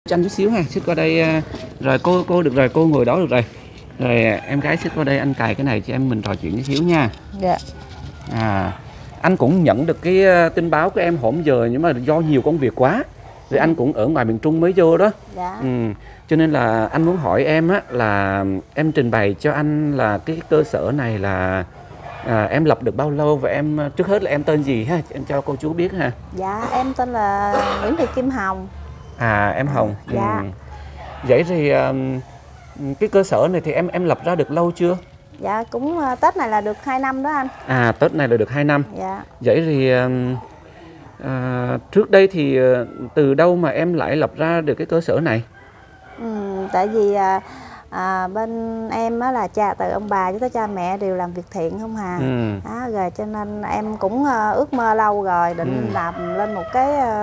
cho anh chút xíu ha, xích qua đây. Rồi cô được rồi, cô ngồi đó được rồi. Rồi em gái xích qua đây, anh cài cái này cho em mình trò chuyện chút xíu nha. Dạ. Anh cũng nhận được cái tin báo của em hổm giờ, nhưng mà do nhiều công việc quá, rồi anh cũng ở ngoài miền Trung mới vô đó. Dạ. Cho nên là anh muốn hỏi em á, là em trình bày cho anh là cái cơ sở này là em lập được bao lâu, và em trước hết là em tên gì ha, em cho cô chú biết ha. Dạ, em tên là Nguyễn Thị Kim Hồng. Em Hồng. Dạ. Vậy thì cái cơ sở này thì em lập ra được lâu chưa? Dạ, cũng Tết này là được 2 năm đó anh. Tết này là được 2 năm. Dạ. Vậy thì trước đây thì từ đâu mà em lại lập ra được cái cơ sở này? Tại vì bên em á là từ ông bà cho tới cha mẹ đều làm việc thiện không hà. Rồi cho nên em cũng ước mơ lâu rồi, định làm lên một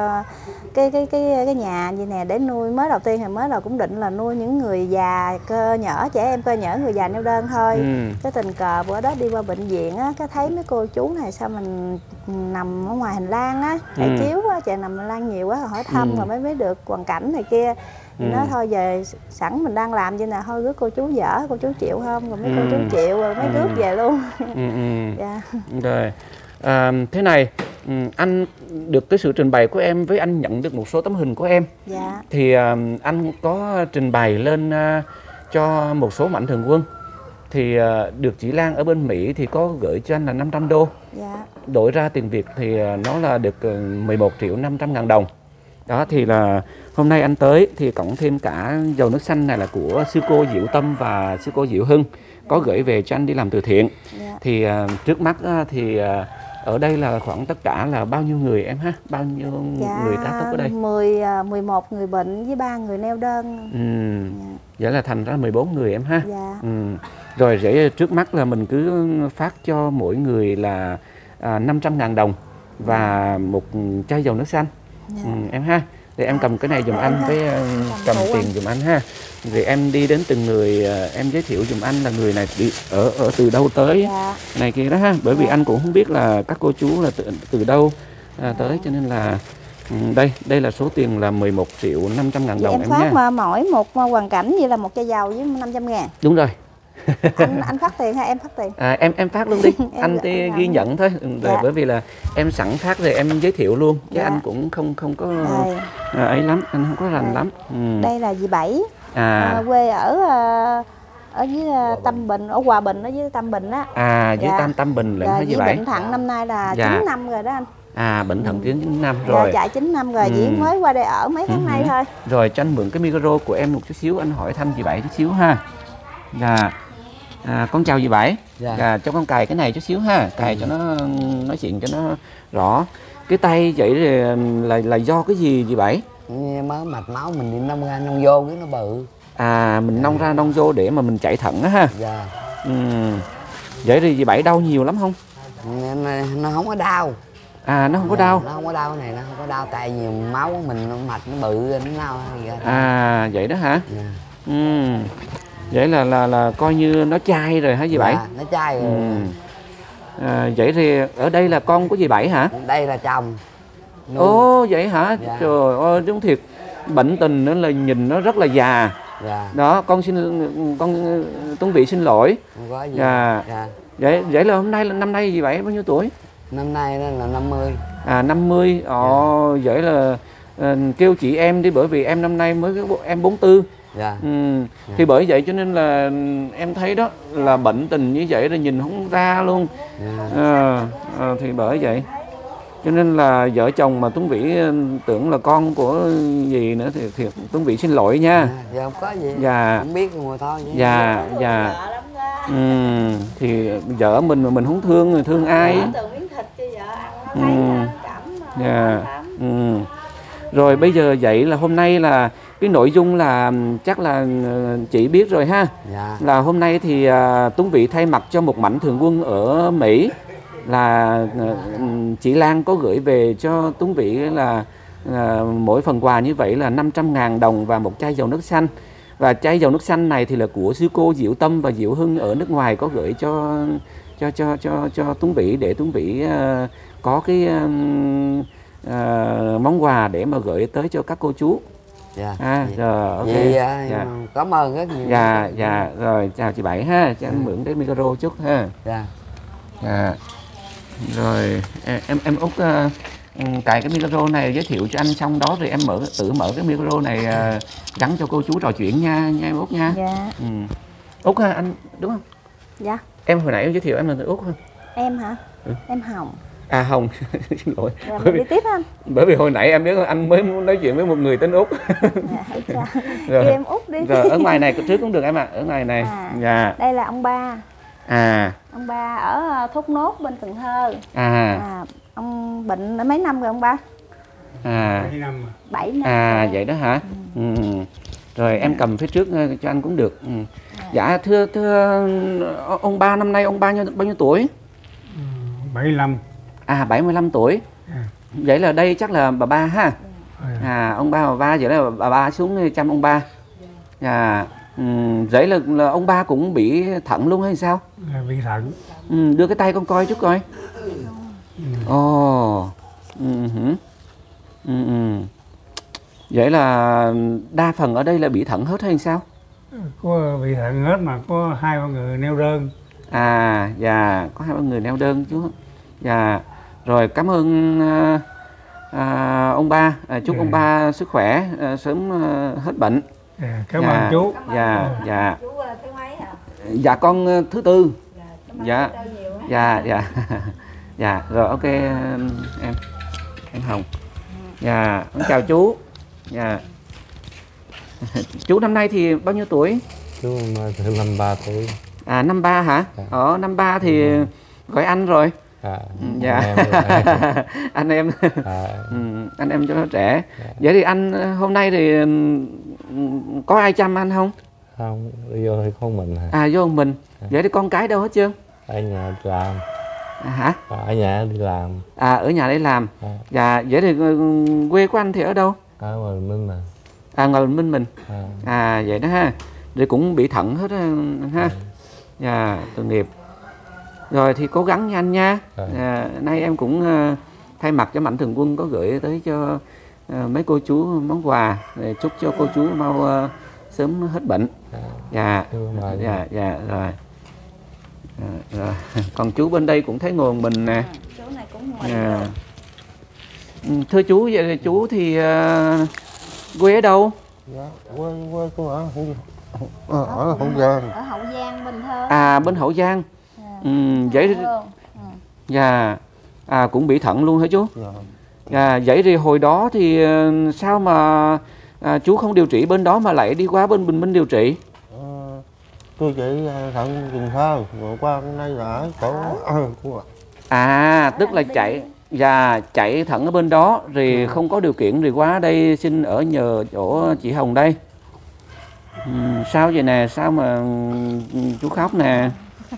cái nhà như nè để nuôi. Mới đầu tiên thì mới đầu cũng định là nuôi những người già cơ nhở, trẻ em cơ nhở, người già neo đơn thôi. Cái tình cờ bữa đó đi qua bệnh viện á, cái thấy mấy cô chú này sao mình nằm ở ngoài hành lang á, trải chiếu á, trời nằm hành lang nhiều quá, hỏi thăm rồi mới được hoàn cảnh này kia. Thì nói thôi về sẵn mình đang làm vậy nè, thôi rước cô chú dở, cô chú chịu không? Rồi mấy cô chú chịu rồi mới rước về luôn. Dạ. Rồi thế này, anh được cái sự trình bày của em, với anh nhận được một số tấm hình của em. Dạ. Thì anh có trình bày lên cho một số mạnh thường quân. Thì được chị Lan ở bên Mỹ thì có gửi cho anh là 500 đô. Dạ. Đổi ra tiền Việt thì nó là được 11.500.000 đồng. Đó thì là hôm nay anh tới thì cộng thêm cả dầu nước xanh này là của sư cô Diệu Tâm và sư cô Diệu Hưng, có gửi về cho anh đi làm từ thiện. Thì trước mắt thì ở đây là khoảng tất cả là bao nhiêu người em ha? Bao nhiêu người tá túc ở đây? 11 người bệnh với 3 người neo đơn. Vậy là thành ra 14 người em ha? Dạ. Rồi vậy trước mắt là mình cứ phát cho mỗi người là 500.000 đồng và một chai dầu nước xanh. Em ha. Thì em cầm cái này giùm anh, với cầm tiền giùm anh ha. Rồi em đi đến từng người, em giới thiệu giùm anh là người này đi ở từ đâu tới này kia đó ha. Bởi vì anh cũng không biết là các cô chú là từ đâu tới, cho nên là đây là số tiền là 11.500.000 đồng em nha. Em phát mỗi một hoàn cảnh như là một chai dầu với 500.000. Đúng rồi. Anh phát tiền hay em phát tiền? Em phát luôn đi. Anh ghi nhận thôi. Bởi vì là em sẵn phát rồi em giới thiệu luôn, chứ anh cũng không có ấy lắm, anh không có rành lắm. Đây là dì Bảy, quê ở dưới Tâm Bình, ở Hòa Bình, ở dưới Tâm Bình á. Dưới Tâm Bình lận hả dì Bảy? Bệnh thận năm nay là 9 năm rồi đó anh. Bệnh thận 9 năm rồi. Chạy 9 năm rồi, dì mới qua đây ở mấy tháng nay thôi. Rồi cho anh mượn cái micro của em một chút xíu, anh hỏi thăm dì Bảy chút xíu ha. Con chào dì Bảy. Cho con cài cái này chút xíu ha, cài cho nó nói chuyện cho nó rõ. Cái tay vậy là do cái gì dì Bảy? Mới mạch máu mình đi nông ra nông vô cái nó bự. Mình nông ra nông vô để mà mình chạy thận á ha. Vậy thì dì Bảy đau nhiều lắm không? Nó không có đau. Nó không có đau. Nó không có đau, cái này nó không có đau, tại nhiều máu của mình, nó mạch nó bự nó đau gì vậy đó hả? Vậy là coi như nó chai rồi hả dì Bảy? Nó chai rồi. Vậy thì ở đây là con của dì Bảy hả? Đây là chồng. Vậy hả? Trời ơi, đúng thiệt. Bệnh tình nữa là nhìn nó rất là già. Đó, con Tuấn Vị xin lỗi. Không có gì. Vậy là năm nay dì Bảy bao nhiêu tuổi? Năm nay là 50. 50. Vậy là kêu chị em đi, bởi vì em năm nay mới em 44. Thì bởi vậy cho nên là em thấy đó là bệnh tình như vậy là nhìn không ra luôn. Thì bởi vậy cho nên là vợ chồng mà Tuấn Vĩ tưởng là con của gì nữa thì Tuấn Vĩ xin lỗi nha. Không có gì. Không biết rồi thôi. Thì vợ mình mà mình không thương thì thương ai? Rồi bây giờ vậy là hôm nay là cái nội dung là chắc là chị biết rồi ha. Là hôm nay thì Tuấn Vĩ thay mặt cho một mạnh thường quân ở Mỹ, là chị Lan có gửi về cho Tuấn Vĩ là mỗi phần quà như vậy là 500.000 đồng và một chai dầu nước xanh. Và chai dầu nước xanh này thì là của sư cô Diệu Tâm và Diệu Hưng ở nước ngoài có gửi cho Tuấn Vĩ, để Tuấn Vĩ có cái món quà để mà gửi tới cho các cô chú. Dạ. Rồi ok. Vậy Dạ. cảm ơn rất nhiều. Dạ rồi chào chị Bảy ha, cho anh mượn cái micro chút ha. Dạ. Rồi em Út cài cái micro này giới thiệu cho anh xong đó rồi em tự mở cái micro này gắn cho cô chú trò chuyện nha em Út nha. Dạ. Út ha, anh đúng không? Dạ. Em hồi nãy em giới thiệu em là Út không? Em hả? Em Hồng. À Hồng, xin lỗi. Rồi mình đi tiếp anh. Bởi vì hồi nãy em biết anh mới nói chuyện với một người tên Út. Dạ, Rồi. kêu em Út đi. Rồi ở ngoài này trước cũng được em ạ, ở ngoài này. Dạ. Đây là ông ba. Ông ba ở Thốt Nốt bên Cần Thơ. Ông bệnh đã mấy năm rồi ông ba? 7 năm. 7 năm. Vậy đó hả? Rồi em cầm phía trước cho anh cũng được. Dạ thưa ông ba, năm nay ông ba bao nhiêu tuổi? 75. 75 tuổi. Vậy là đây chắc là bà ba ha. Ông ba bà ba, vậy là bà ba xuống chăm ông ba. Vậy là ông ba cũng bị thận luôn hay sao? Bị thận. Đưa cái tay con coi chút coi. Vậy là đa phần ở đây là bị thận hết hay sao? Có bị thận hết mà có 2-3 người neo đơn. Dạ, có 2-3 người neo đơn chú. Dạ, rồi cảm ơn ông ba, chúc ông ba sức khỏe, sớm hết bệnh. Cảm ơn chú. Dạ. Chú thứ mấy hả? Dạ con thứ tư. Dạ. Dạ, rồi ok em Hồng. Dạ, con chào chú. Dạ. Chú năm nay thì bao nhiêu tuổi? Chú 53 tuổi. 53 hả? Ở 53 thì gọi anh rồi. Dạ. Anh em anh em cho nó trẻ. Vậy thì anh hôm nay thì có ai chăm anh không? Không, đi vô thì con mình hả? Vô mình. Vậy thì con cái đâu hết trơn? Ở nhà đi làm. Hả? Ở nhà đi làm. Ở nhà đi làm. Dạ, vậy thì quê của anh thì ở đâu? Ở ngoài Bình Minh mà. Ngoài Bình Minh mình. Vậy đó ha. Rồi cũng bị thận hết ha. Dạ, tội nghiệp. Rồi thì cố gắng nha anh nha. Nay em cũng thay mặt cho Mạnh Thường Quân có gửi tới cho mấy cô chú món quà để chúc cho cô chú mau sớm hết bệnh. Dạ rồi. Rồi. Còn chú bên đây cũng thấy ngồi mình nè. Chú này cũng ngồi. Thưa chú, vậy thì chú thì quê ở đâu? Dạ, quê cô ở Hậu Giang. Ở Hậu Giang, Bình Thơ. Bên Hậu Giang. Vậy dạ. Cũng bị thận luôn hả chú? Vậy thì hồi đó thì sao mà chú không điều trị bên đó mà lại đi qua bên Bình Minh điều trị? Tôi chạy thận Cần Thơ, rồi qua bên đây là ở chỗ tức là chạy thận ở bên đó rồi không có điều kiện rồi qua đây xin ở nhờ chỗ chị Hồng đây. Sao vậy nè, sao mà chú khóc nè?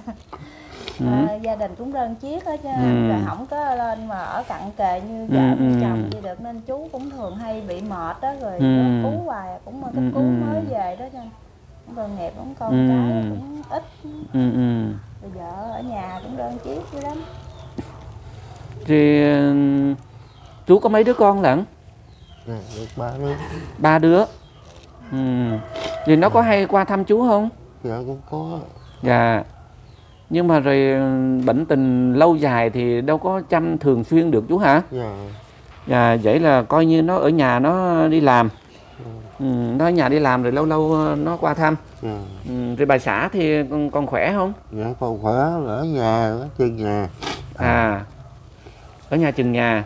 Gia đình cũng đơn chiếc hết chứ rồi không có lên mà ở cặn kề như vợ như chồng gì được, nên chú cũng thường hay bị mệt đó, rồi cứu hoài cũng cấp cứu mới về đó, cho cũng tội nghiệp, cũng con cái cũng ít. Bây giờ ở nhà cũng đơn chiếc dữ lắm. Thì chú có mấy đứa con lận? Được 3 đứa. 3 đứa. Thì nó có hay qua thăm chú không? Dạ cũng có. Dạ. Nhưng mà rồi bệnh tình lâu dài thì đâu có chăm thường xuyên được chú hả? Dạ. Vậy là coi như nó ở nhà nó đi làm. Nó ở nhà đi làm rồi lâu lâu nó qua thăm. Rồi bà xã thì còn khỏe không? Dạ còn khỏe, ở nhà, ở trên nhà. Ở nhà chừng nhà.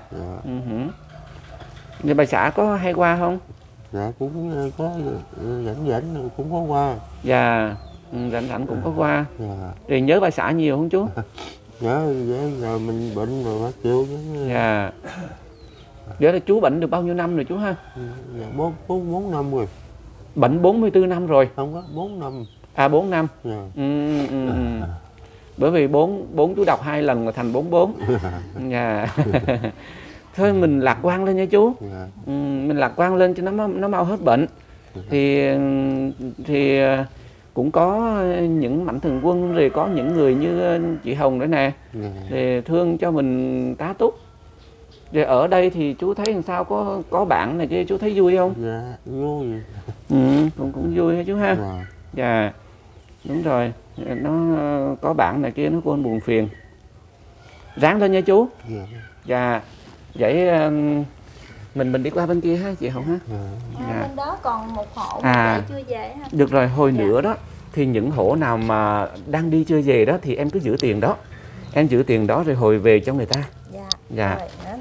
Rồi bà xã có hay qua không? Dạ cũng có rảnh cũng có qua. Dạ, rảnh cũng có qua. Rồi nhớ bà xã nhiều không chú? Dạ, giờ mình bệnh rồi bác chịu chứ. Dạ. Vậy là chú bệnh được bao nhiêu năm rồi chú ha? Dạ 4 năm rồi. Bệnh 44 năm rồi? Không có, 4 năm. 4 năm. Bởi vì 4 chú đọc 2 lần là thành 44. Thôi mình lạc quan lên nha chú. Mình lạc quan lên cho nó mau hết bệnh. Thì cũng có những Mạnh Thường Quân, rồi có những người như chị Hồng nữa nè, thì thương cho mình tá túc. Rồi ở đây thì chú thấy làm sao, có bạn này kia chú thấy vui không? Dạ vui. Cũng vui hả chú ha? Dạ đúng rồi, nó có bạn này kia nó quên buồn phiền. Ráng lên nha chú. Dạ vậy mình đi qua bên kia ha chị Hồng ha. Bên đó còn một hộ chưa về ha. Được rồi, hồi nữa đó thì những hộ nào mà đang đi chưa về đó thì em cứ giữ tiền đó. Em giữ tiền đó rồi hồi về cho người ta. Dạ.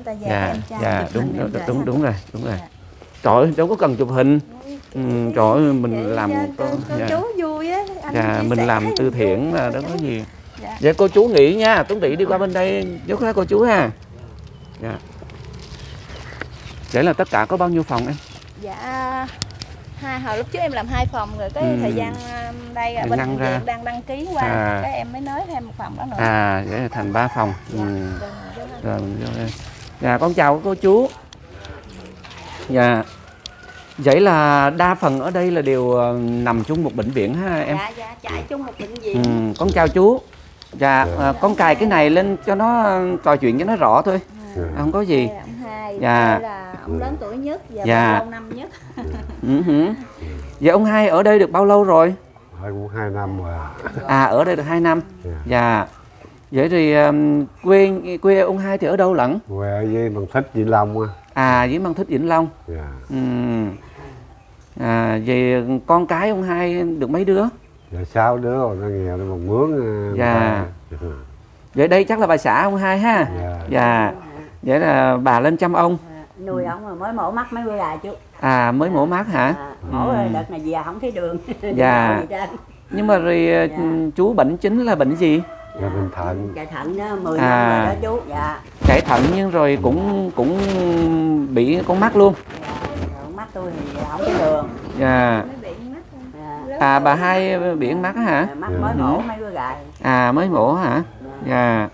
Đúng rồi. Trời ơi, đâu có cần chụp hình. Trời ơi, mình làm chú vui á. mình làm từ thiện mà đâu có gì. Vậy cô chú nghỉ nha, Tuấn Tỷ đi qua bên đây giúp hết cô chú ha. Dạ. Vậy là tất cả có bao nhiêu phòng em? Dạ hồi lúc trước em làm 2 phòng rồi, cái thời gian đây bên bệnh viện đang đăng ký qua, cái em mới nới thêm một phòng đó nữa. Vậy là thành 3 phòng. Rồi mình vô đây. Dạ con chào cô chú. Dạ. Vậy là đa phần ở đây là đều nằm chung một bệnh viện ha em? Dạ chạy chung một bệnh viện. Con chào chú. Dạ con cài cái này lên cho nó trò chuyện cho nó rõ thôi. Không có gì. Ông Hai, dạ. là ông lớn tuổi nhất và lâu năm nhất. Vậy ông Hai ở đây được bao lâu rồi? Cũng 2 năm rồi. Ở đây được 2 năm. Dạ. Vậy thì quê ông Hai thì ở đâu lận? Quê ở với Mang Thích, Vĩnh Long á. Với Mang Thích, Vĩnh Long. Vậy con cái ông Hai được mấy đứa? Dạ 6 đứa rồi, nó nghèo nó còn mướn. Dạ. Vậy đây chắc là bà xã ông Hai ha? Dạ. Vậy là bà lên chăm ông. Nuôi ông rồi mới mổ mắt mấy bữa là chú. Mới mổ mắt hả? Mổ đợt này về không thấy đường. Dạ. Nhưng mà rồi chú bệnh chính là bệnh gì? Dạ bệnh thận. Chạy thận đó 10 năm rồi đó chú. Dạ. Chạy thận nhưng rồi cũng bị con mắt luôn. Mắt tôi thì không thấy đường. Dạ. Bà Hai bị mắt hả? Mắt mới mổ mấy bữa gài. Mới mổ hả? Dạ.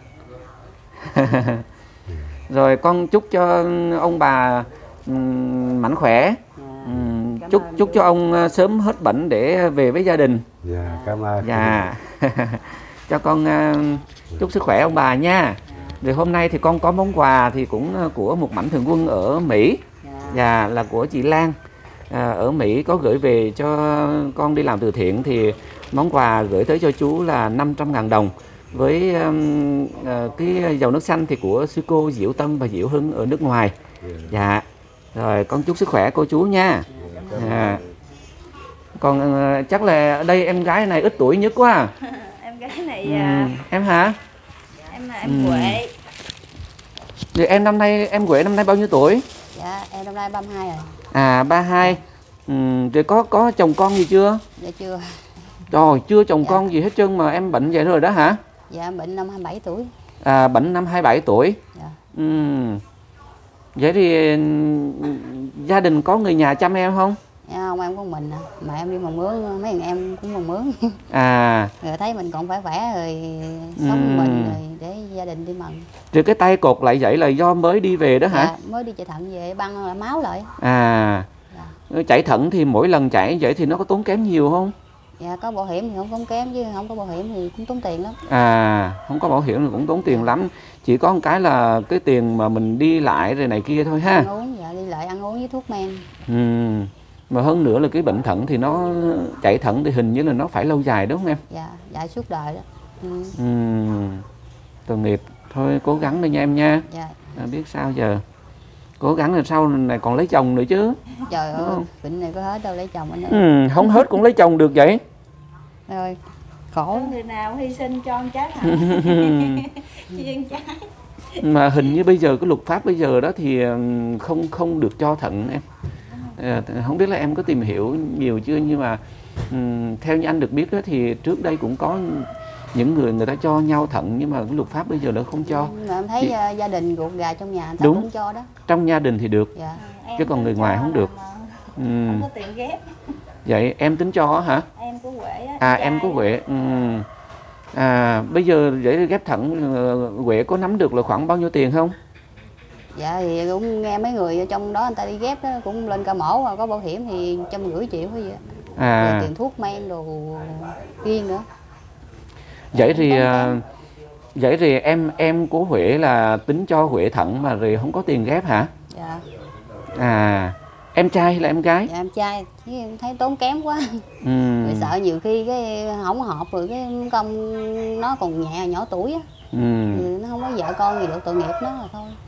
Rồi con chúc cho ông bà mạnh khỏe. Chúc cho ông sớm hết bệnh để về với gia đình. Dạ, cảm ơn. Dạ. Cho con chúc sức khỏe ông bà nha. Rồi hôm nay thì con có món quà thì cũng của một mạnh thường quân ở Mỹ. Dạ, là của chị Lan. Ở Mỹ có gửi về cho con đi làm từ thiện thì món quà gửi tới cho chú là 500.000 đồng. Với cái dầu nước xanh thì của sư cô Diệu Tâm và Diệu Hưng ở nước ngoài. Dạ. Rồi con chúc sức khỏe cô chú nha. Còn chắc là ở đây em gái này ít tuổi nhất quá. Em gái này em hả? Em Huệ. Rồi em Huệ năm nay bao nhiêu tuổi? Dạ em năm nay 32 rồi. 32. Rồi có chồng con gì chưa? Dạ chưa. Rồi chưa chồng con gì hết trơn mà em bệnh vậy rồi đó hả? Dạ em bệnh năm 27 tuổi. Bệnh năm 27 tuổi. Dạ. Vậy thì gia đình có người nhà chăm em không? Dạ không, em có mình à. Mà em đi mần mướn, mấy thằng em cũng mần mướn. Rồi thấy mình còn khỏe rồi sống mình rồi để gia đình đi mần. Rồi cái tay cột lại vậy là do mới đi về đó hả? Dạ, mới đi chạy thận về băng lại máu lại. Chạy thận thì mỗi lần chạy vậy thì nó có tốn kém nhiều không? Dạ có bảo hiểm thì không tốn kém, chứ không có bảo hiểm thì cũng tốn tiền lắm. Không có bảo hiểm thì cũng tốn tiền lắm. Chỉ có một cái là cái tiền mà mình đi lại rồi này kia thôi ha. Ăn uống, dạ đi lại ăn uống với thuốc men. Mà hơn nữa là cái bệnh thận thì nó chạy thận thì hình như là nó phải lâu dài đúng không em? Dạ suốt đời đó. Tội nghiệp. Thôi cố gắng đi nha em nha. Dạ. Biết sao giờ. Cố gắng là sau này còn lấy chồng nữa chứ. Trời ơi, bệnh này có hết đâu lấy chồng anh ơi. Không hết cũng lấy chồng được vậy. Rồi, khổ. Người nào hy sinh cho con trái hả? Chiên trái. Mà hình như bây giờ cái luật pháp bây giờ đó thì không được cho thận em. Không biết là em có tìm hiểu nhiều chưa, nhưng mà theo như anh được biết đó thì trước đây cũng có những người ta cho nhau thận, nhưng mà cái luật pháp bây giờ nó không cho. Nhưng mà em thấy gia đình ruột gà trong nhà người ta cũng cho đó. Trong gia đình thì được. Dạ. Chứ còn người ngoài không được. Không có tiền ghép. Vậy em tính cho hả? Em của Huệ á. Em của Huệ. Bây giờ để ghép thận Huệ có nắm được là khoảng bao nhiêu tiền không? Dạ thì cũng nghe mấy người trong đó người ta đi ghép đó, cũng lên ca mổ mà có bảo hiểm thì 150 triệu hay gì á. Tiền thuốc men đồ riêng nữa. Vậy thì Vậy thì em của Huệ là tính cho Huệ thận mà rồi không có tiền ghép hả? Dạ. À, em trai hay là em gái? Dạ em trai, chứ em thấy tốn kém quá. Rồi sợ nhiều khi cái không hợp rồi cái công nó còn nhỏ tuổi á. Thì nó không có vợ con gì được, tội nghiệp nó là thôi.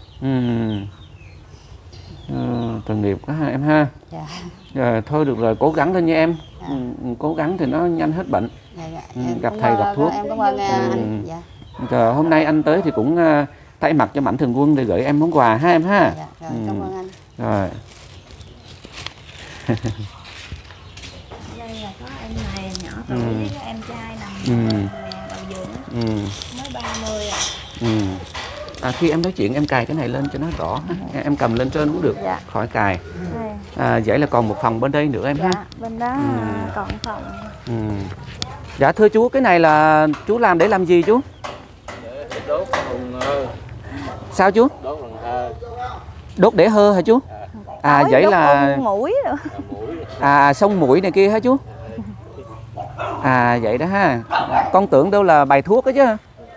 Tội nghiệp quá ha em ha. Dạ. Rồi, thôi được rồi, cố gắng lên nha em. Dạ. Cố gắng thì nó nhanh hết bệnh. Dạ, dạ. Gặp thầy gặp thuốc. Em cảm ơn anh. Dạ. Rồi, hôm nay anh tới thì cũng thay mặt cho Mạnh Thường Quân để gửi em món quà ha em ha. Dạ, rồi, cảm ơn anh. Rồi. Đây là có em này nhỏ tuổi với cái em trai nằm đầu giường mới 30 à. Khi em nói chuyện em cài cái này lên cho nó rõ. Em cầm lên trên cũng được, khỏi cài. Vậy là còn một phòng bên đây nữa em ha. Bên đó còn phòng. Dạ thưa chú, cái này là chú làm để làm gì chú? Đốt hùng hơ. Sao chú? Đốt hùng hơ. Đốt để hơ hả chú? Vậy là mũi rồi. xông mũi này kia hả chú? Vậy đó ha. Con tưởng đâu là bài thuốc đó chứ.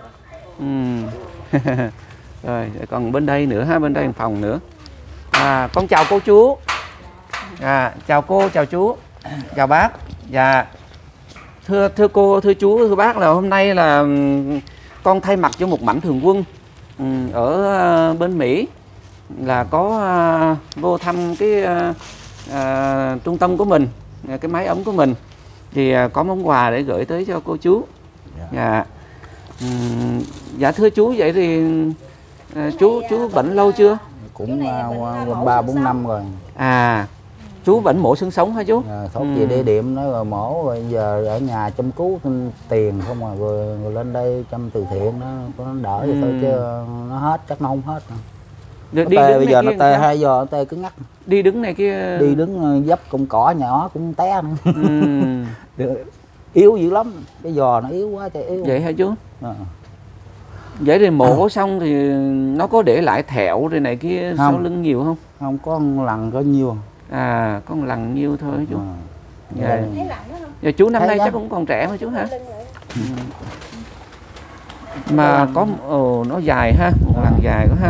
Rồi còn bên đây nữa ha, bên đây một phòng nữa. Con chào cô chú. Chào cô, chào chú, chào bác. Dạ. Thưa cô, thưa chú, thưa bác, là hôm nay là con thay mặt cho một Mạnh Thường Quân ở bên Mỹ là có vô thăm cái trung tâm của mình, cái mái ấm của mình, thì có món quà để gửi tới cho cô chú. Dạ thưa chú, vậy thì chú bệnh lâu chưa? Cũng 3-4 năm rồi. Chú bệnh mổ xương sống hả chú? Thuốc về địa điểm nó rồi mổ, rồi giờ ở nhà chăm cứu tiền không à, rồi lên đây chăm từ thiện nó đỡ vậy thôi, chứ nó hết chắc nó không hết. Nó tê, bây giờ nó tê 2 giờ nó tê cứng ngắc. Đi đứng này kia, đi đứng dấp con cỏ nhỏ cũng té nữa. Yếu dữ lắm, cái giò nó yếu quá trời yếu. Vậy hả chú? Vậy thì mổ xong thì nó có để lại thẹo rồi này kia sau lưng nhiều không? Không, có một lần có nhiều. Có một lần nhiêu thôi chú. Dạ chú năm nay chắc cũng còn trẻ mà chú hả? Mà có nó dài ha, một lần dài quá ha.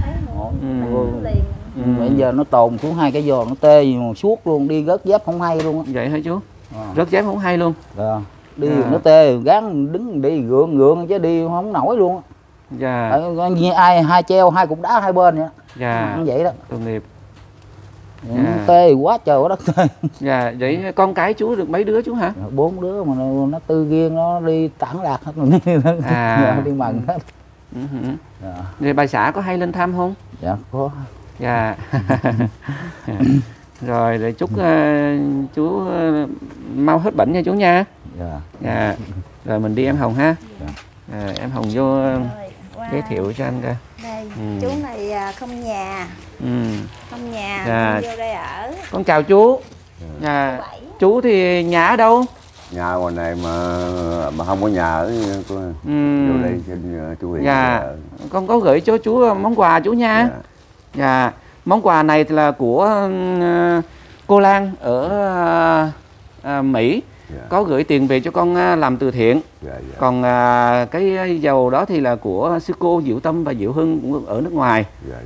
Bây giờ nó tồn xuống 2 cái giò nó tê gì mà suốt luôn, đi rớt dép không hay luôn á. Vậy hả chú? Rớt dép không hay luôn. Đi nó tê, gán đứng đi gượng chứ đi không nổi luôn á. Dạ. Ai 2 treo 2 cục đá 2 bên vậy. Dạ. Vậy đó. Tội nghiệp. Tê quá trời quá đất tê. Dạ, vậy con cái chú được mấy đứa chú hả? 4 đứa mà nó tư riêng, nó đi tản lạc hết rồi. Đi mần hết. Rồi bà xã có hay lên thăm không? Dạ có. Dạ. Rồi để chúc chú mau hết bệnh nha chú nha. Dạ. Rồi mình đi em Hồng ha. Em Hồng vô giới thiệu cho anh coi. Đây, chú này không nhà. Không nhà, vô đây ở. Con chào chú. Chú thì nhà ở đâu? Nhà ngoài này mà không có nhà ở vô đây xin chú Hiền. Con có gửi cho chú món quà chú nha. Món quà này thì là của cô Lan ở Mỹ. Có gửi tiền về cho con làm từ thiện. Còn cái dầu đó thì là của sư cô Diệu Tâm và Diệu Hưng cũng ở nước ngoài.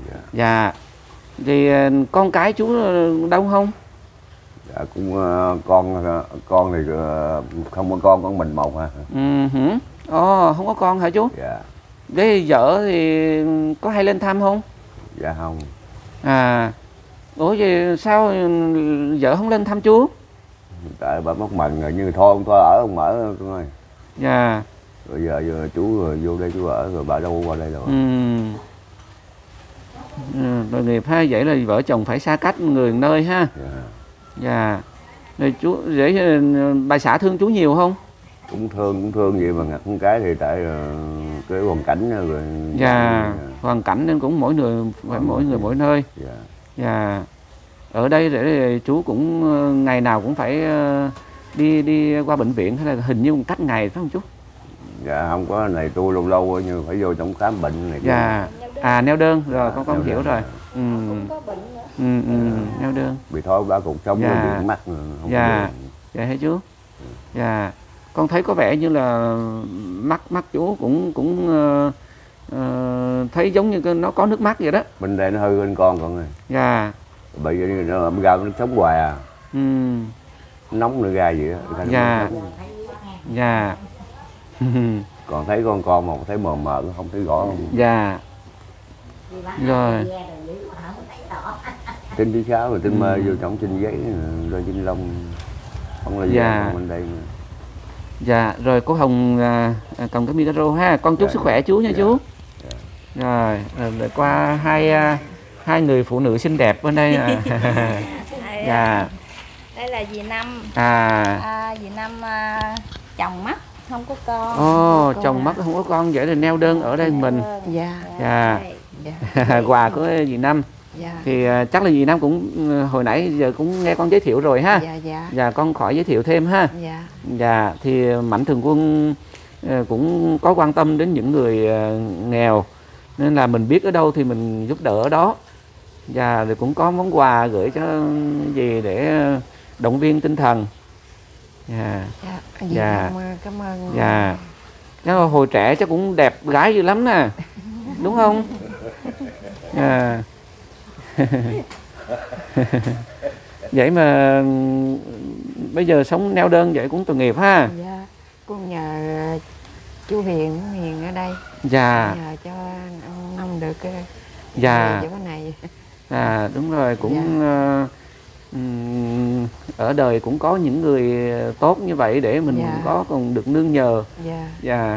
Thì con cái chú đông không? Dạ cũng con thì không có con mình một hả? Không có con hả chú? Dạ. Thế vợ thì có hay lên thăm không? Dạ không. Ủa vậy sao vợ không lên thăm chú? Tại bà mất mần rồi, như thôi không ở không ở con ơi. Dạ. Rồi giờ chú vô đây chú ở rồi bà đâu qua đây đâu. Tội nghiệp ha, vậy là vợ chồng phải xa cách người nơi ha. Dạ. Rồi chú để bà xã thương chú nhiều không? Cũng thương vậy mà con cái thì tại cái hoàn cảnh rồi. Hoàn cảnh nên cũng mỗi người phải mỗi người mỗi nơi. Ở đây để chú cũng ngày nào cũng phải đi qua bệnh viện, hay là hình như một cách ngày phải không chú? Dạ không có này, tôi lâu lâu như phải vô trong khám bệnh này. Neo đơn rồi, con hiểu rồi. Neo đơn. Bị thôi ba cuộc sống bị mắt không. Dạ hả chú? Con thấy có vẻ như là mắt chú cũng thấy giống như nó có nước mắt vậy đó. Bên đây nó hư bên con ơi. Dạ. Bởi vì nó ẩm ra nó sống hoài à. Nóng nữa ra vậy đó. Dạ. Dạ. Còn thấy con mà thấy mờ mờ không thấy rõ không? Dạ. Rồi. Trên thứ 6 rồi trên mơ vô trong trên giấy rồi trên lông không là gì bên đây mà. Dạ, rồi cô Hồng cầm cái micro ha, con chúc sức khỏe chú nha chú. Rồi qua hai người phụ nữ xinh đẹp bên đây. Dạ. Đây là dì Năm. Dì Năm chồng mất không có con. Chồng mất không có con, vậy thì neo đơn ở đây mình. Dạ. Quà của dì Năm. Thì chắc là dì Năm cũng hồi nãy giờ cũng nghe con giới thiệu rồi ha. Dạ, con khỏi giới thiệu thêm ha. Dạ, thì Mạnh Thường Quân cũng có quan tâm đến những người nghèo, nên là mình biết ở đâu thì mình giúp đỡ ở đó. Và rồi cũng có món quà gửi cho dì để động viên tinh thần. Dạ. Cảm ơn. Dạ. Chắc là hồi trẻ chắc cũng đẹp gái dữ lắm nè, đúng không? Vậy mà bây giờ sống neo đơn vậy cũng tội nghiệp ha. Dạ, con nhờ chú Hiền ở đây. Dạ. Nhờ cho ông được dạ. Chỗ này. Đúng rồi, cũng ở đời cũng có những người tốt như vậy để mình có còn được nương nhờ. Dạ.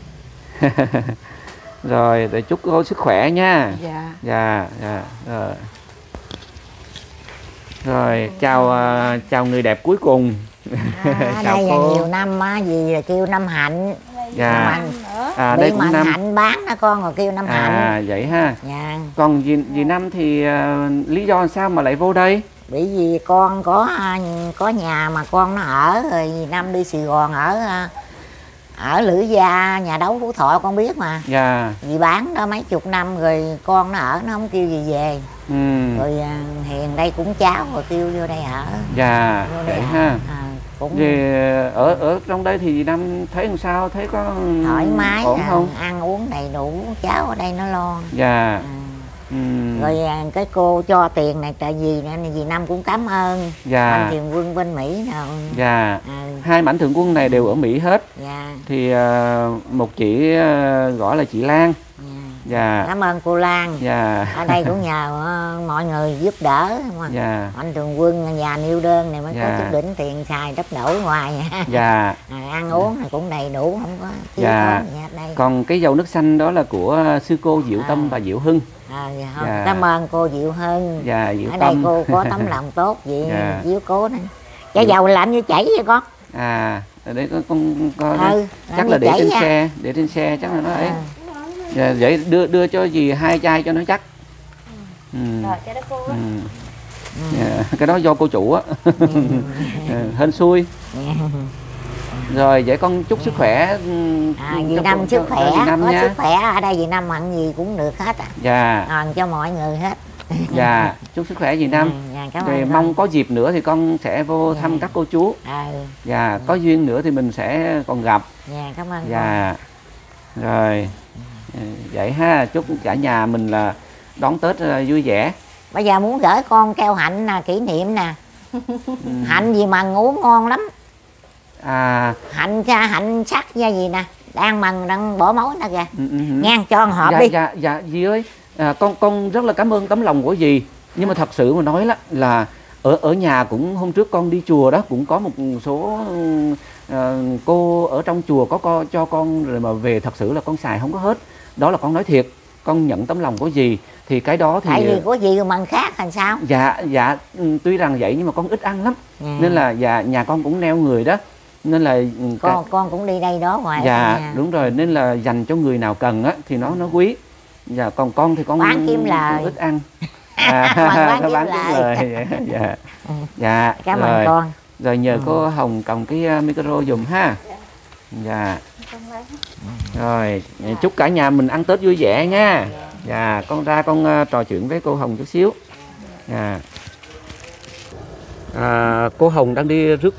Rồi, để chúc cô sức khỏe nha. Dạ. Rồi. Rồi, chào người đẹp cuối cùng. Chào đây cô. Là nhiều năm á, gì là kêu Năm Hạnh. Dạ. Đây cũng Năm Hạnh bán đó con, rồi kêu Năm Hạnh. Vậy ha. Dạ. Còn dì Năm thì lý do sao mà lại vô đây? Bởi vì con có nhà mà con nó ở, rồi dì Năm đi Sài Gòn ở Lữ Gia, nhà đấu Phú Thọ con biết mà. Dạ. Dì bán đó mấy chục năm rồi con nó ở, nó không kêu gì về. Rồi Hiền đây cũng cháu rồi kêu vô đây ở. Dạ, vậy ha. Cũng thì ở trong đây thì dì Năm thấy làm sao, thấy có thoải mái, ổn không? Ăn uống đầy đủ, cháu ở đây nó lo. Dạ. Rồi cái cô cho tiền này tại vì dì Năm cũng cảm ơn. Dạ. Mạnh Thường Quân bên Mỹ nào. Dạ. Hai Mạnh Thường Quân này đều ở Mỹ hết. Dạ. Thì một chị gọi là chị Lan. Dạ. Cảm ơn cô Lan. Dạ. Ở đây cũng nhờ mọi người giúp đỡ. Dạ. Mạnh Thường Quân nhà neo đơn này mới có chút đỉnh tiền xài đắp đổi ngoài. Dạ. Ăn uống này cũng đầy đủ, không có thiếu gì hết đây. Còn cái dầu nước xanh đó là của sư cô Diệu Tâm và Diệu Hưng. Dạ. Cảm ơn cô Diệu Hưng. Dạ, Diệu ở Tâm. đây cô có tấm lòng tốt vậy. Chiếu cố này. Cái dầu làm như chảy vậy con. Ở đây con chắc là để trên xe, để trên xe chắc là nó ấy. Dạ, vậy đưa cho dì 2 chai cho nó chắc. Rồi cho đó cô. Cái đó do cô chủ á. Hên xui. Rồi vậy con chúc sức khỏe. Dì Năm sức khỏe, có sức khỏe ở đây dì Năm ăn gì cũng được hết à. Dạ. Cho mọi người hết. Dạ, chúc sức khỏe dì Năm. Rồi mong có dịp nữa thì con sẽ vô thăm các cô chú. Dạ, có duyên nữa thì mình sẽ còn gặp. Dạ, cảm ơn. Dạ. Rồi. Vậy ha, chúc cả nhà mình là đón Tết vui vẻ. Bây giờ muốn gửi con keo hạnh nè, kỷ niệm nè. Hạnh gì mà ngủ ngon lắm. Hạnh sắc ra gì nè, đang mần đang bỏ mối nè kìa. Ngang cho con hộp đi. Dạ dì ơi, con rất là cảm ơn tấm lòng của dì. Nhưng mà thật sự mà nói là ở nhà cũng hôm trước con đi chùa đó cũng có một số cô ở trong chùa có cho con rồi mà về thật sự là con xài không có hết. Đó là con nói thiệt, con nhận tấm lòng của dì thì cái đó thì tại vì của dì mà khác thành sao? Dạ tuy rằng vậy nhưng mà con ít ăn lắm. Nên là nhà con cũng neo người đó, nên là con cũng đi đây đó ngoài. Dạ đúng rồi, nên là dành cho người nào cần á thì nó quý. Dạ còn con thì con bán kiếm lời, ít ăn. Nó bán kiếm lời. Dạ. Cảm ơn con. Rồi nhờ cô Hồng cầm cái micro dùm ha. Dạ. Rồi chúc cả nhà mình ăn Tết vui vẻ nha. Dạ, con ra con trò chuyện với cô Hồng chút xíu. Dạ. Cô Hồng đang đi rước con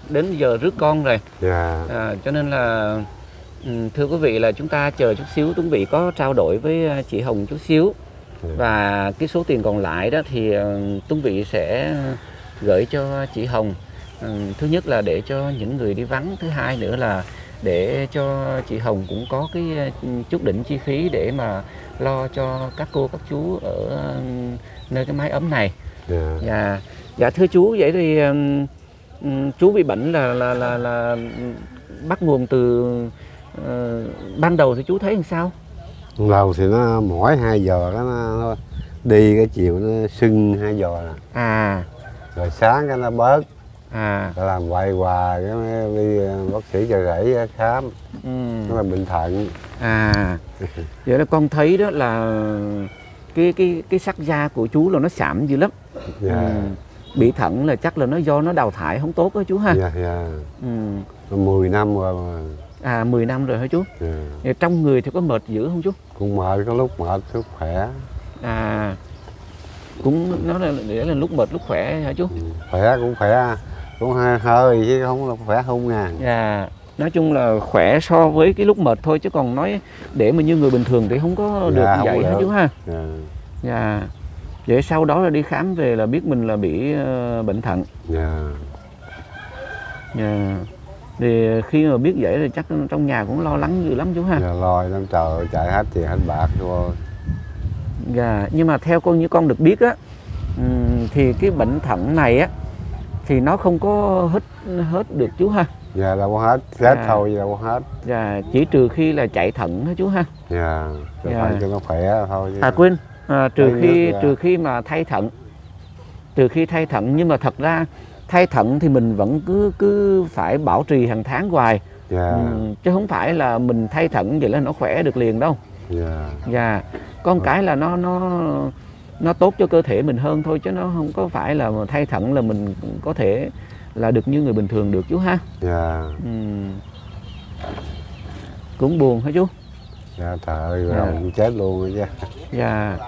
đến giờ rước con rồi. Dạ. Cho nên là thưa quý vị là chúng ta chờ chút xíu, Tuấn Vĩ có trao đổi với chị Hồng chút xíu. Và cái số tiền còn lại đó thì Tuấn Vĩ sẽ gửi cho chị Hồng. Thứ nhất là để cho những người đi vắng, thứ hai nữa là để cho chị Hồng cũng có cái chút đỉnh chi phí để mà lo cho các cô các chú ở nơi cái mái ấm này. Dạ thưa chú, vậy thì chú bị bệnh là bắt nguồn từ ban đầu thì chú thấy làm sao? Ban đầu thì nó mỏi 2 giờ đó, nó đi cái chiều nó sưng 2 giờ nè. Rồi sáng cái nó bớt. Làm hoài hoài cái đi bác sĩ cho rẫy khám. Nó là bệnh thận. Vậy là con thấy đó là cái sắc da của chú là nó sạm dữ lắm. Bị thận là chắc là nó do nó đào thải không tốt đó chú ha. 10 năm rồi mà. 10 năm rồi hả chú? Trong người thì có mệt dữ không chú? Cũng mệt, có lúc mệt, lúc khỏe. Cũng nó là lúc mệt lúc khỏe hả chú? Khỏe, cũng hơi chứ không là khỏe không ngàn. Nói chung là khỏe so với cái lúc mệt thôi, chứ còn nói để mà như người bình thường thì không có được như vậy hả chú ha? Vậy sau đó là đi khám về là biết mình là bị bệnh thận. Thì khi mà biết vậy thì chắc trong nhà cũng lo lắng dữ lắm chú ha? Lo lắm, trời, chạy hết tiền hết bạc thôi. Nhưng mà theo như con được biết á, thì cái bệnh thận này á thì nó không có hết được chú ha? Đâu có hết, chết thôi, đâu có hết. Chỉ trừ khi là chạy thận hả chú ha? Phải cho nó khỏe thôi. Quên, trừ khi mà thay thận. Trừ khi thay thận, nhưng mà thật ra thay thận thì mình vẫn cứ phải bảo trì hàng tháng hoài. Chứ không phải là mình thay thận vậy là nó khỏe được liền đâu. Con cái là nó tốt cho cơ thể mình hơn thôi, chứ nó không có phải là mà thay thận là mình có thể là được như người bình thường được chú ha. Cũng buồn hả chú? Trời ơi, rồi chết luôn rồi chứ.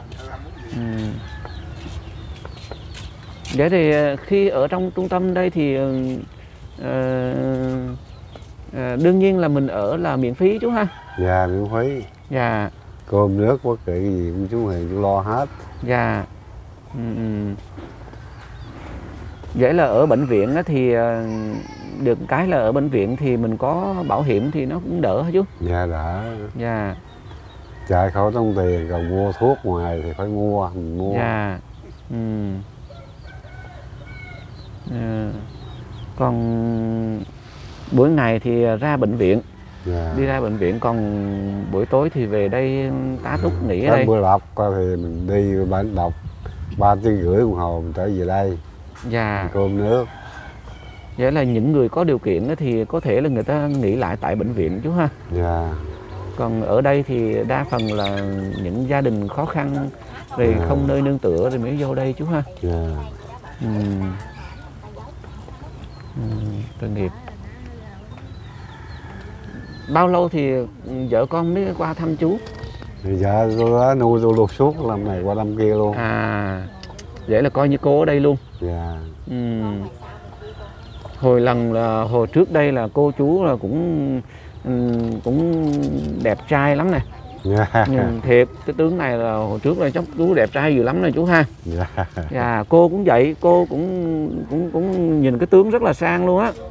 Vậy thì khi ở trong trung tâm đây thì đương nhiên là mình ở là miễn phí chú ha? Miễn phí. Cơm nước bất kỳ cái gì cũng chú Hiền chú lo hết. Vậy là ở bệnh viện thì được cái là ở bệnh viện thì mình có bảo hiểm thì nó cũng đỡ hả chú? Đỡ. Chạy khỏi tốn tiền, còn mua thuốc ngoài thì phải mua, mình mua. Còn buổi ngày thì ra bệnh viện, đi ra bệnh viện, còn buổi tối thì về đây tá túc nghỉ ở đây. Bữa đọc thì mình đi bệnh đọc 3 tiếng rưỡi đồng hồ mình trở về đây. Cơm nước. Vậy là những người có điều kiện thì có thể là người ta nghỉ lại tại bệnh viện chú ha? Còn ở đây thì đa phần là những gia đình khó khăn rồi không nơi nương tựa rồi mới vô đây chú ha? Tội nghiệp. Bao lâu thì vợ con mới qua thăm chú? Dạ tôi nuôi tôi luôn suốt làm này qua năm kia luôn. Vậy là coi như cô ở đây luôn. Hồi trước đây là cô chú là cũng đẹp trai lắm nè. Thiệt, cái tướng này là hồi trước là chắc chú đẹp trai dữ lắm này chú ha. Cô cũng vậy, cô cũng nhìn cái tướng rất là sang luôn á.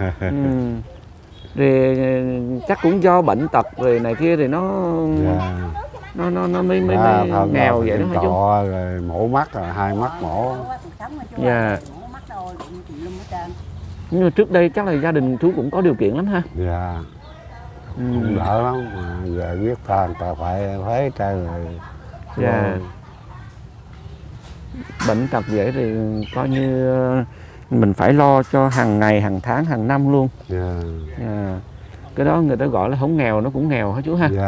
Rồi chắc cũng do bệnh tật rồi này kia thì nó mới nghèo vậy đó hả chú? Rồi mổ mắt rồi 2 mắt mổ. Nhưng mà trước đây chắc là gia đình chú cũng có điều kiện lắm ha? Cũng đỡ lắm, mà giờ biết ta người ta phải trai rồi. Bệnh tật vậy thì coi như mình phải lo cho hàng ngày, hàng tháng, hàng năm luôn. Cái đó người ta gọi là không nghèo nó cũng nghèo hả chú ha?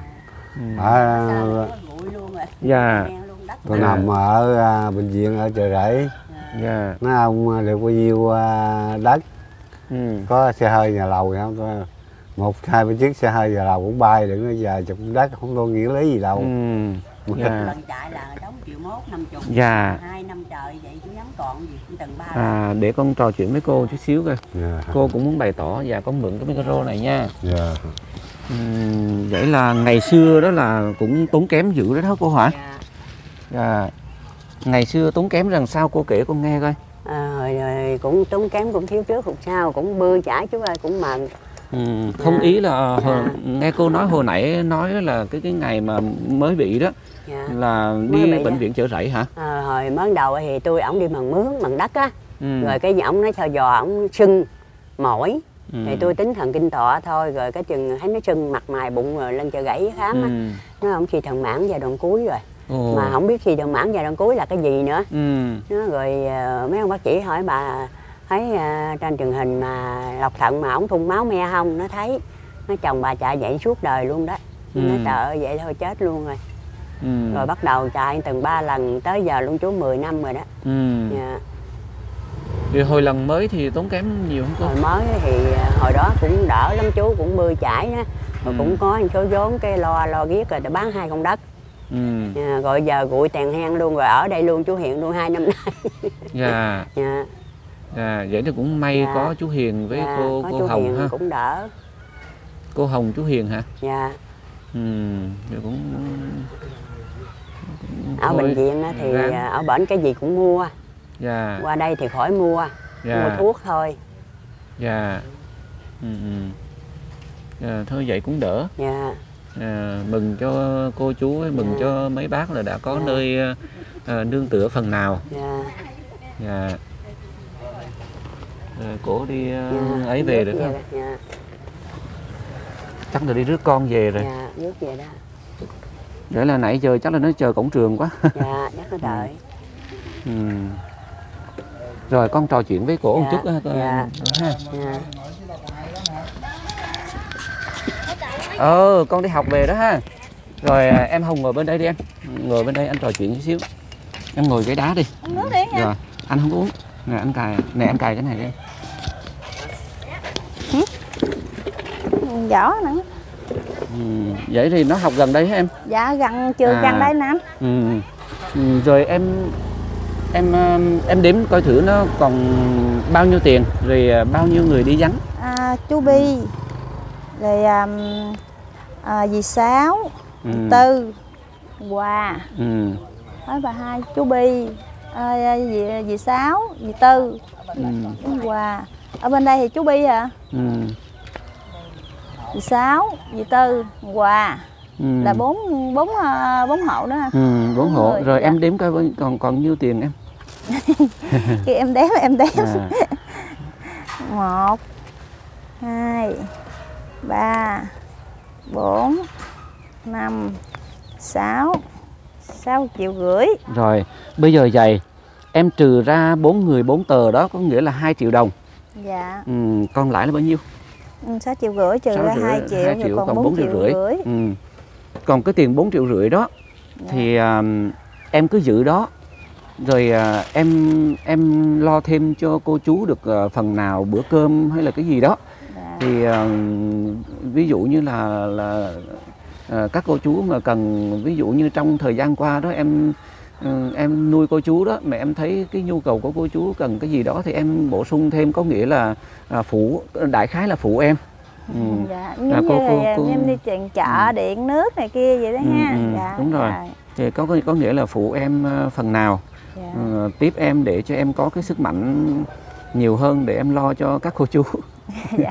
Tôi nằm ở bệnh viện ở Chợ Rẫy. Nói ông được bao nhiêu đất, có xe hơi nhà lầu không? 1-2 chiếc xe hơi nhà lầu cũng bay, đừng có giờ chụp đất không có nghĩa lý gì đâu. Lần chạy là đóng 1.150.000. Dạ. 2 năm trời vậy chú nhắm còn gì cũng từng 3 À, để con trò chuyện với cô chút xíu coi. Cô cũng muốn bày tỏ và con mượn cái micro này nha. Vậy là ngày xưa đó là cũng tốn kém dữ đó cô hả? Dạ. Ngày xưa tốn kém rằng sao cô kể con nghe coi. Rồi cũng tốn kém, cũng thiếu trước hụt sau, cũng bơi chải chú ơi, cũng mần. Không, ý là nghe cô nói hồi nãy nói là cái ngày mà mới bị đó là đi bệnh viện Chợ Rẫy hả? Hồi mới đầu thì ổng đi bằng mướn, bằng đất á. Rồi cái ổng nói cho dò ổng sưng mỏi. Thì tôi tính thần kinh tọa thôi, rồi cái chừng thấy nó sưng mặt mày bụng rồi lên Chợ Rẫy khám á. Nó ổng suy thận mãn giai đoạn cuối rồi. Mà không biết suy thận mãn giai đoạn cuối là cái gì nữa. Nó rồi mấy ông bác sĩ hỏi bà thấy trên truyền hình mà lọc thận mà ổng thun máu me không, nó thấy. Nó chồng bà chạy vậy suốt đời luôn đó. Nó trời ơi vậy thôi chết luôn rồi. Rồi bắt đầu chạy từng 3 lần tới giờ luôn chú 10 năm rồi đó. Thì hồi lần mới thì tốn kém nhiều không cô? Hồi mới thì hồi đó cũng đỡ lắm chú, cũng bơi chải đó. Rồi cũng có một số vốn cái lo ghét rồi bán 2 con đất. Rồi giờ gụi tàn hang luôn, rồi ở đây luôn chú Hiền luôn 2 năm nay. Vậy thì cũng may có chú Hiền với cô Hồng Hiền ha. Cũng đỡ. Cô Hồng chú Hiền hả? Dạ. Thì cũng ở bệnh viện thì ở bển cái gì cũng mua. Qua đây thì khỏi mua. Mua thuốc thôi. Thôi vậy cũng đỡ. Mừng cho cô chú, mừng cho mấy bác là đã có nơi nương tựa phần nào. Cổ đi ấy về được không? Chắc là đi rước con về rồi. Rước về đó. Vậy là nãy giờ chắc là nó chờ cổng trường quá. Chắc nó đợi. Rồi con trò chuyện với cổ một chút ha. Con đi học về đó ha. Rồi em Hồng ngồi bên đây đi em. Ngồi bên đây anh trò chuyện chút xíu. Em ngồi ghế đá đi. Uống nước đi nha. Rồi, anh không uống. Nè anh cài, em cài cái này đi. Giỏ nữa. Vậy thì nó học gần đây hả em? Dạ gần trường gần đây nè. Rồi em đếm coi thử nó còn bao nhiêu tiền, rồi bao nhiêu người đi vắng? Chú Bi, rồi dì Sáu, Tư, Hòa. Nói bà hai, chú Bi, dì Sáu, dì Tư, Hòa. Ở bên đây thì chú Bi hả? Dì Sáu, dì Tư, Hòa. Là bốn hộ đó. 4 hộ. Rồi em đếm coi còn nhiêu tiền em? Khi em đếm 1, 2, 3, 4, 5, 6 6,5 triệu. Rồi bây giờ vậy em trừ ra 4 người 4 tờ đó có nghĩa là 2 triệu đồng. Dạ. Còn lại là bao nhiêu? 6,5 triệu trừ ra 2 triệu, rồi còn 4,5 triệu. Còn cái tiền 4,5 triệu đó thì em cứ giữ đó. Rồi em lo thêm cho cô chú được phần nào bữa cơm hay là cái gì đó. Thì ví dụ như là các cô chú mà cần, ví dụ như trong thời gian qua đó em nuôi cô chú đó, mà em thấy cái nhu cầu của cô chú cần cái gì đó thì em bổ sung thêm, có nghĩa là đại khái là phụ em. Dạ, giống như em đi tiền chợ, điện nước này kia vậy đó ha. Dạ, đúng rồi. Thì có nghĩa là phụ em phần nào. Tiếp em để cho em có cái sức mạnh nhiều hơn để em lo cho các cô chú. Dạ,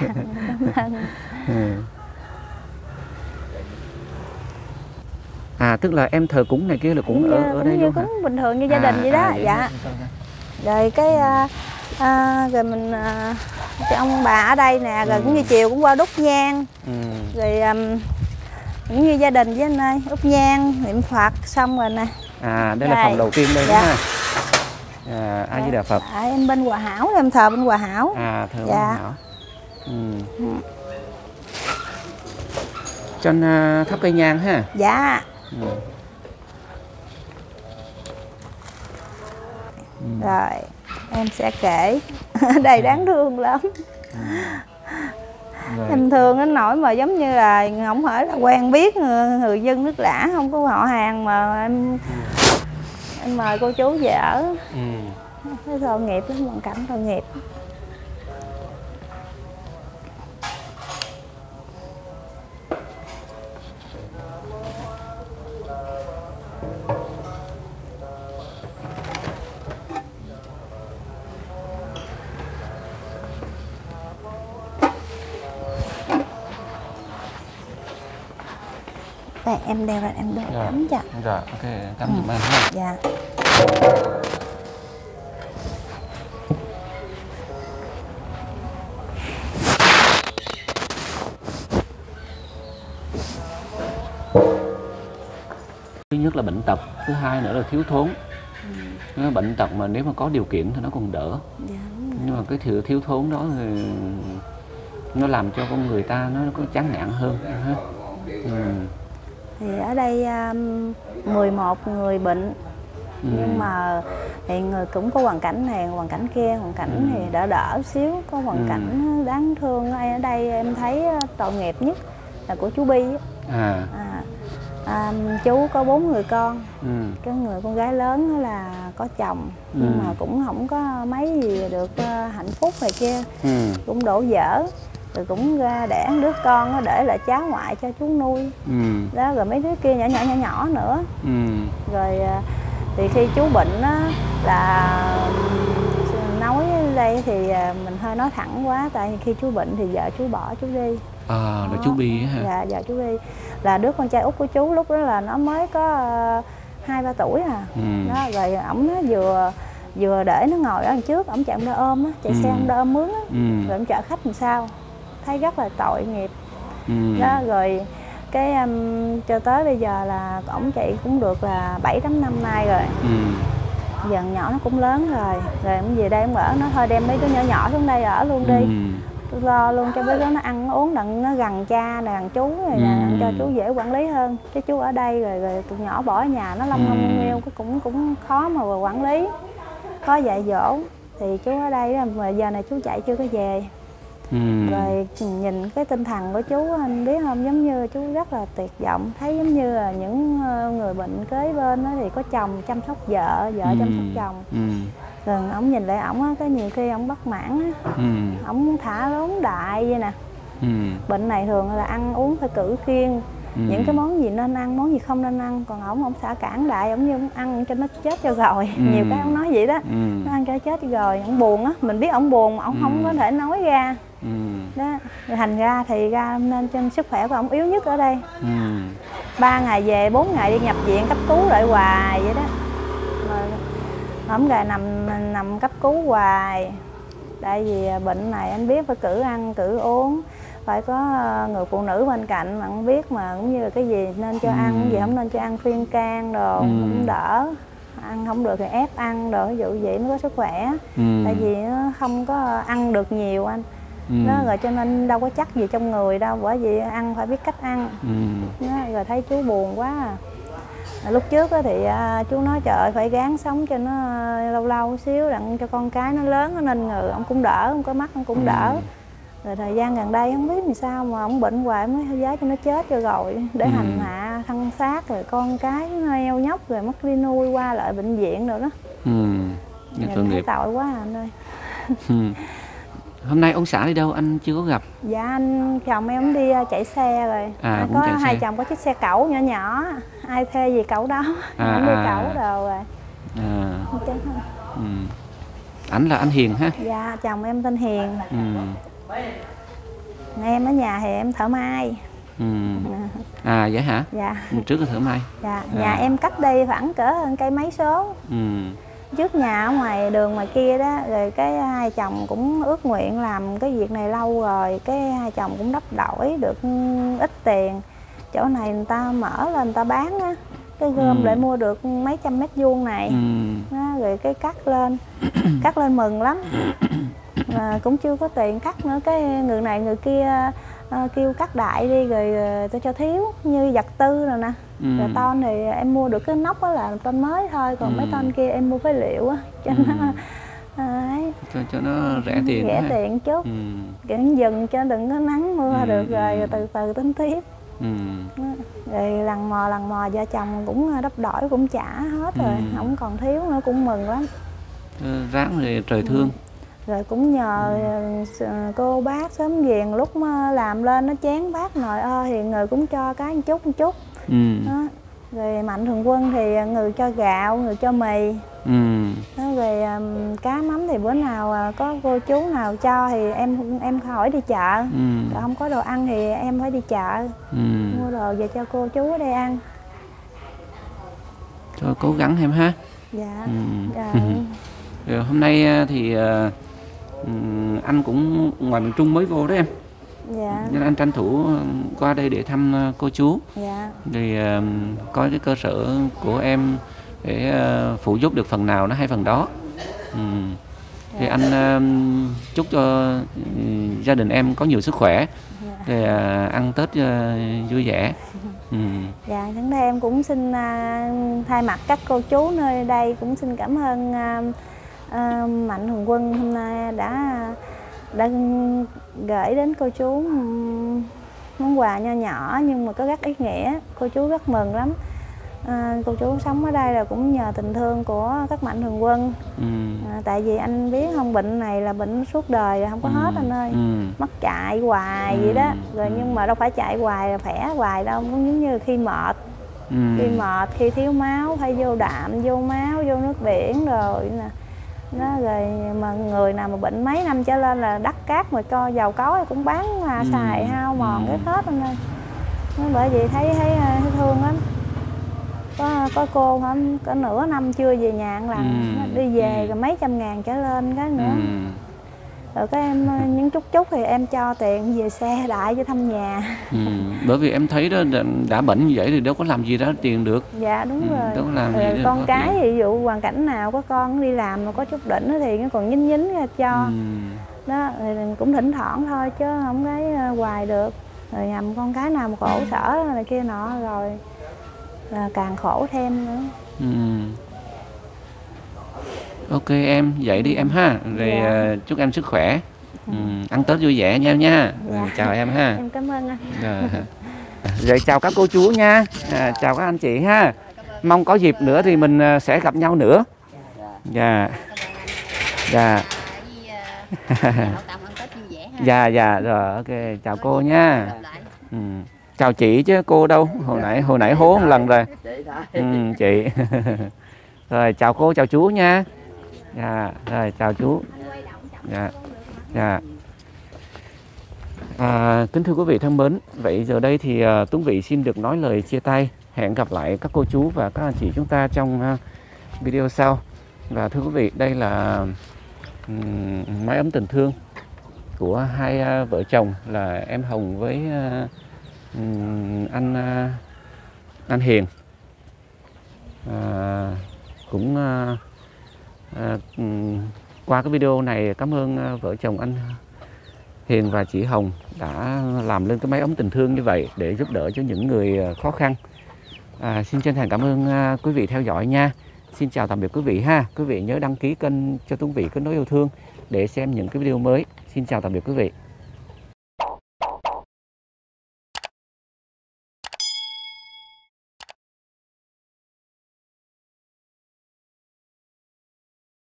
tức là em thờ cúng này kia là cũng ở đây luôn hả? Cúng bình thường như gia đình vậy đó. Dạ. Rồi cái rồi mình cái ông bà ở đây nè, rồi cũng như chiều cũng qua đốt nhang. Rồi cũng như gia đình với anh ơi, đốt nhang niệm Phật xong rồi nè. Đây là phòng đầu tiên đây đúng không? A Di Đà Phật. Em bên Hòa Hảo, em thờ bên Hòa Hảo. Thờ bên Hòa Hảo. Cho anh thắp cây nhang ha. Dạ. Rồi em sẽ kể. Ở đây đáng thương lắm. Em thương đến nỗi mà giống như là không phải là quen biết người dân nước lã, không có họ hàng mà em mời cô chú về ở. Thấy tội nghiệp lắm, hoàn cảnh tội nghiệp. Đây, em đeo ra em đeo tắm cho. Rồi, ok, tắm giùm anh ha. Dạ. Thứ nhất là bệnh tật, thứ hai nữa là thiếu thốn. Bệnh tật mà nếu mà có điều kiện thì nó còn đỡ. Nhưng mà cái thiếu thốn đó thì nó làm cho con người ta nó có chán nản hơn. Thì ở đây 11 người bệnh, nhưng mà thì người cũng có hoàn cảnh này, hoàn cảnh kia, hoàn cảnh thì đỡ xíu, có hoàn cảnh đáng thương. Ở đây em thấy tội nghiệp nhất là của chú Bi. Chú có 4 người con, cái người con gái lớn là có chồng, nhưng mà cũng không có mấy gì được hạnh phúc này kia, cũng đổ vỡ. Rồi cũng ra đẻ đứa con nó để lại cháu ngoại cho chú nuôi. Đó, rồi mấy đứa kia nhỏ nữa. Rồi thì khi chú bệnh á, là nói đây thì mình hơi nói thẳng quá, tại vì khi chú bệnh thì vợ chú bỏ chú đi. Là chú Bi hả? Dạ, vợ chú Bi là đứa con trai út của chú, lúc đó là nó mới có 2-3 tuổi à. Đó, rồi ổng nó vừa để nó ngồi ở đằng trước, ổng chạy ra ôm á, chạy xe ông ra ôm mướn á, rồi ổng chở khách làm sao, thấy rất là tội nghiệp. Đó, rồi cái cho tới bây giờ là ổng chạy cũng được là 7-8 năm nay rồi. Dần nhỏ nó cũng lớn rồi ổng về đây ổng ở, nó thôi đem mấy đứa nhỏ xuống đây ở luôn đi. Tôi lo luôn cho mấy đứa nó ăn nó uống, đặng nó gần cha nè, gần chú này nè, cho chú dễ quản lý hơn. Chứ chú ở đây rồi tụi nhỏ bỏ ở nhà nó lông yêu, cũng khó mà quản lý, khó dạy dỗ. Thì chú ở đây mà giờ này chú chạy chưa có về. Rồi nhìn cái tinh thần của chú, anh biết không, giống như chú rất là tuyệt vọng. Thấy giống như là những người bệnh kế bên đó thì có chồng chăm sóc vợ, vợ chăm sóc chồng. Rồi ổng nhìn lại ổng á, cái nhiều khi ổng bất mãn á, ổng thả lốn đại vậy nè. Bệnh này thường là ăn uống phải cử kiêng, những cái món gì nên ăn, món gì không nên ăn. Còn ổng xả cản đại, ổng như ăn cho nó chết cho rồi. Nhiều cái ổng nói vậy đó, nó ăn cho nó chết cho rồi. Ổng buồn á, mình biết ổng buồn mà ổng không có thể nói ra. Đó, thành ra thì ra nên trên sức khỏe của ổng yếu nhất ở đây. 3 ngày về, 4 ngày đi nhập viện cấp cứu lại hoài vậy đó. Rồi ổng gài nằm cấp cứu hoài. Tại vì bệnh này anh biết phải cử ăn cử uống, phải có người phụ nữ bên cạnh mà không biết, mà cũng như là cái gì nên cho ăn, cái gì không nên cho ăn, khuyên can đồ cũng đỡ. Ăn không được thì ép ăn đồ, ví dụ vậy mới có sức khỏe. Tại vì nó không có ăn được nhiều anh. Đó, rồi cho nên đâu có chắc gì trong người đâu, bởi vì ăn phải biết cách ăn. Đó, rồi thấy chú buồn quá à. Lúc trước thì chú nói trời ơi, phải gắng sống cho nó lâu lâu xíu đặng cho con cái nó lớn nó nên người, ông cũng đỡ, ông có mắt ông cũng đỡ. Rồi thời gian gần đây không biết làm sao mà ông bệnh hoài mới giá cho nó chết cho rồi, để hành hạ thân xác, rồi con cái nó eo nhóc rồi mất đi nuôi qua lại bệnh viện rồi đó. Tội nghiệp, tội quá à anh ơi. Hôm nay ông xã đi đâu anh chưa có gặp? Dạ anh chồng em đi chạy xe rồi. Có hai chồng có chiếc xe cẩu nhỏ nhỏ, ai thuê gì cẩu đó, anh đi cẩu đồ rồi. Ảnh là anh Hiền ha? Dạ chồng em tên Hiền. Em ở nhà thì em thợ may. Vậy hả? Dạ. Trước là thợ may. Dạ, nhà em cách đây khoảng cỡ hơn cây mấy số. Trước nhà ở ngoài đường ngoài kia đó, rồi cái hai chồng cũng ước nguyện làm cái việc này lâu rồi, cái hai chồng cũng đắp đổi được ít tiền. Chỗ này người ta mở lên người ta bán á, cái gom lại mua được mấy trăm mét vuông này. Đó, rồi cái cắt lên mừng lắm. Mà cũng chưa có tiền cắt nữa, cái người này người kia kêu cắt đại đi rồi tôi cho thiếu, như vật tư rồi nè. Rồi ton thì em mua được cái nóc đó là ton mới thôi, còn mấy ton kia em mua phế liệu á, cho nó cho nó rẻ tiền. Rẻ tiền chút. kiểu dừng cho đừng có nắng mưa được rồi từ từ tính tiếp. Rồi lần mò vợ chồng cũng đắp đổi cũng trả hết rồi, không còn thiếu nữa, cũng mừng lắm. Ráng rồi trời thương. Rồi cũng nhờ cô bác xóm giềng lúc mà làm lên nó chén bát nồi thì người cũng cho cái một chút. Đó. Rồi Mạnh Thường Quân thì người cho gạo, người cho mì. Đó, rồi cá mắm thì bữa nào có cô chú nào cho thì em hỏi đi chợ. Rồi không có đồ ăn thì em phải đi chợ mua đồ về cho cô chú ở đây ăn. Thôi cố gắng em ha. Dạ. Rồi hôm nay thì anh cũng ngoài miền Trung mới vô đó em. Dạ. Nên anh tranh thủ qua đây để thăm cô chú. Dạ. Thì có cái cơ sở của em để phụ giúp được phần nào nó hay phần đó. Thì anh chúc cho gia đình em có nhiều sức khỏe để ăn Tết vui vẻ. Dạ, chẳng đây em cũng xin thay mặt các cô chú nơi đây cũng xin cảm ơn Mạnh Thường Quân hôm nay đã gửi đến cô chú món quà nho nhỏ nhưng mà có rất ý nghĩa. Cô chú rất mừng lắm. Cô chú sống ở đây là cũng nhờ tình thương của các Mạnh Thường Quân. Tại vì anh biết không, bệnh này là bệnh suốt đời rồi, không có hết anh ơi. Mắc chạy hoài vậy đó. Rồi nhưng mà đâu phải chạy hoài là khỏe hoài đâu, cũng giống như khi mệt. Khi thiếu máu phải vô đạm, vô máu, vô nước biển rồi nè. Đó, rồi mà người nào mà bệnh mấy năm trở lên là đắt cát mà cho dầu có cũng bán xài hao mòn cái hết anh ơi. Bởi vì thấy thương lắm. Có cô không có nửa năm chưa về nhà ăn lần, đi về rồi mấy trăm ngàn trở lên cái nữa. Rồi các em những chút thì em cho tiền về xe đại cho thăm nhà. Bởi vì em thấy đó đã bệnh như vậy thì đâu có làm gì đó tiền được. Dạ đúng rồi. Đâu có làm gì con cái ví dụ hoàn cảnh nào có con đi làm mà có chút đỉnh thì nó còn nhính ra cho. Đó thì cũng thỉnh thoảng thôi chứ không cái hoài được. Rồi nhầm con cái nào mà khổ sở này kia nọ rồi là càng khổ thêm nữa. Ok em, vậy đi em ha. Rồi chúc em sức khỏe. Ăn Tết vui vẻ nhau nha. Chào em ha. Em cảm ơn anh. Rồi chào các cô chú nha. Chào các anh chị ha. Mong có dịp nữa thì mình sẽ gặp nhau nữa. Dạ. Dạ. Dạ rồi ok, chào cô nha. Chào chị chứ cô đâu, hồi nãy hố một lần rồi. Chị. Rồi chào cô, chào chú nha. Dạ, rồi chào chú. Dạ. Kính thưa quý vị thân mến, vậy giờ đây thì Tuấn Vĩ xin được nói lời chia tay. Hẹn gặp lại các cô chú và các anh chị chúng ta trong video sau. Và thưa quý vị, đây là mái ấm tình thương của hai vợ chồng là em Hồng với anh Hiền. Cũng qua cái video này cảm ơn vợ chồng anh Hiền và chị Hồng đã làm lên cái máy ấm tình thương như vậy để giúp đỡ cho những người khó khăn. Xin chân thành cảm ơn quý vị theo dõi nha. Xin chào tạm biệt quý vị ha. Quý vị nhớ đăng ký kênh cho Tuấn Vĩ Kết Nối Yêu Thương để xem những cái video mới. Xin chào tạm biệt quý vị.